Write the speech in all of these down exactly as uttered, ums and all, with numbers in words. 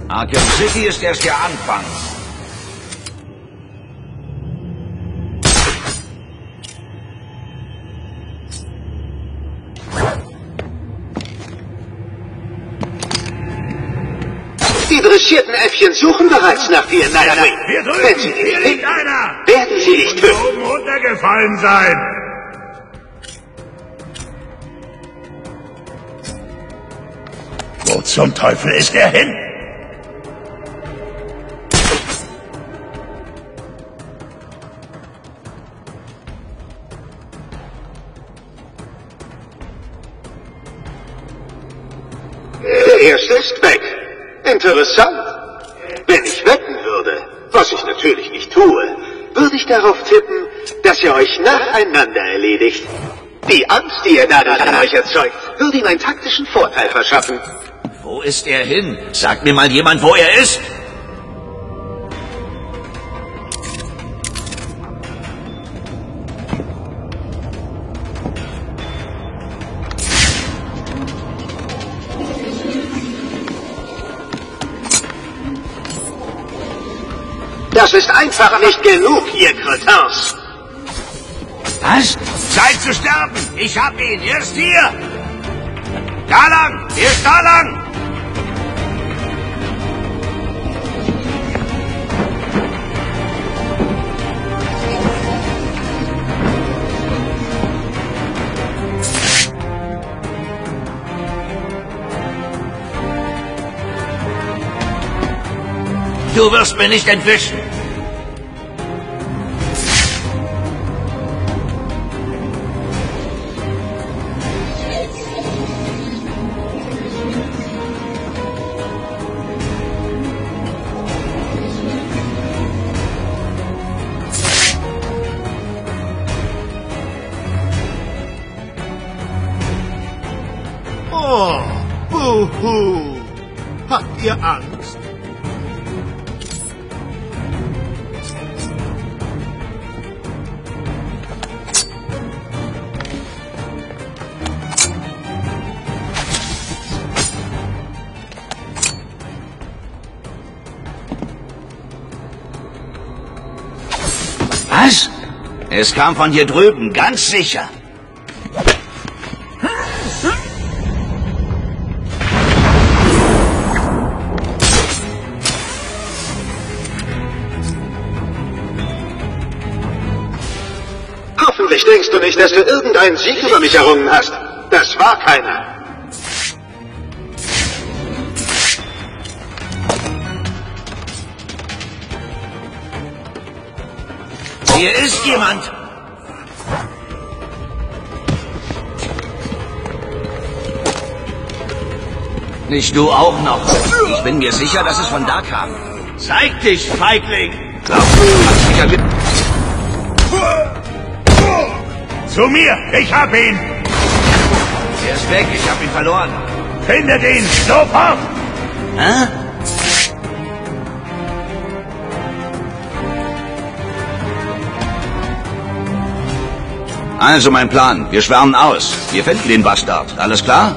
Arkham City ist erst der Anfang. Die dressierten Äffchen suchen bereits nach dir, Nightwing. Hier drüben, Wenn sie hier dich liegt finden, einer! werden sie dich Und töten. oben runtergefallen sein! Wo zum Teufel ist er hin? Der erste ist weg. Interessant. Wenn ich wetten würde, was ich natürlich nicht tue, würde ich darauf tippen, dass ihr euch nacheinander erledigt. Die Angst, die ihr dadurch an euch erzeugt, würde ihm einen taktischen Vorteil verschaffen. Wo ist er hin? Sagt mir mal jemand, wo er ist. Das ist einfach nicht genug, ihr Cretins. Was? Zeit zu sterben! Ich hab ihn! Er ist hier! Da lang! Er ist da lang! Du wirst mir nicht entwischen. Oh, buhu. Habt ihr Angst? Was? Es kam von hier drüben, ganz sicher. Hoffentlich denkst du nicht, dass du irgendeinen Sieg über mich errungen hast. Das war keiner. Hier ist jemand. Nicht du auch noch. Ich bin mir sicher, dass es von da kam. Zeig dich, Feigling! Glaubst du, du hast mich erwischt? Zu mir! Ich hab ihn! Er ist weg, ich hab ihn verloren. Findet ihn! Sofort! Hä? Also mein Plan. Wir schwärmen aus. Wir finden den Bastard. Alles klar?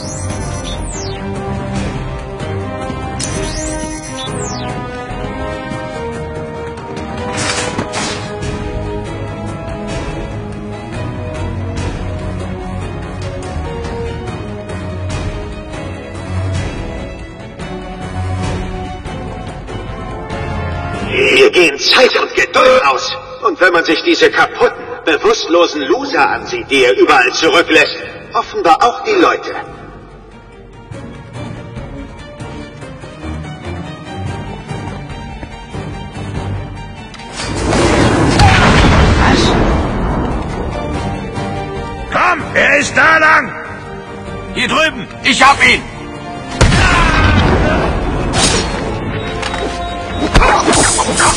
Mir gehen Zeit und Geduld aus. Und wenn man sich diese kaputten, bewusstlosen Loser ansieht, die er überall zurücklässt, offenbar auch die Leute. Was? Komm, er ist da lang! Hier drüben. Ich hab ihn. Ah!